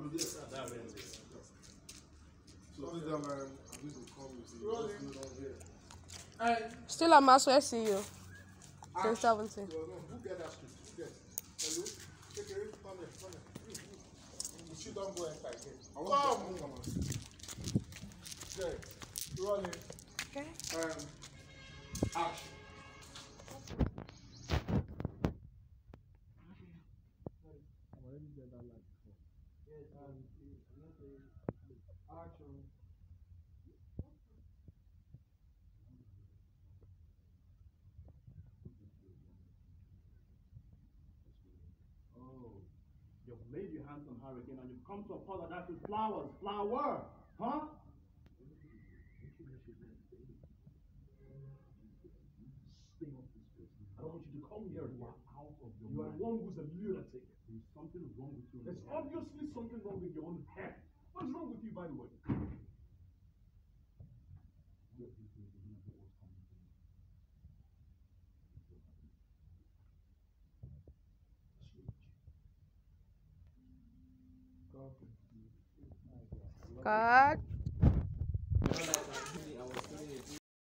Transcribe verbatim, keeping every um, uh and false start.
Still, I'm also see you. ten seventeen. Who get that script? Who get? Hello? Take it. Come here. Come here. You don't go inside here. Come. Come on. Okay. Rolling. Okay. Um. Action. Action. You've laid your hands on her again and you've come to apologize with flowers. Flower! Huh? Stay off this place. I don't want you to come here. You are out of your mind. You are one who's a lunatic. There's something wrong with you. There's obviously something wrong with your own head. What's wrong with you, by the way? Cut.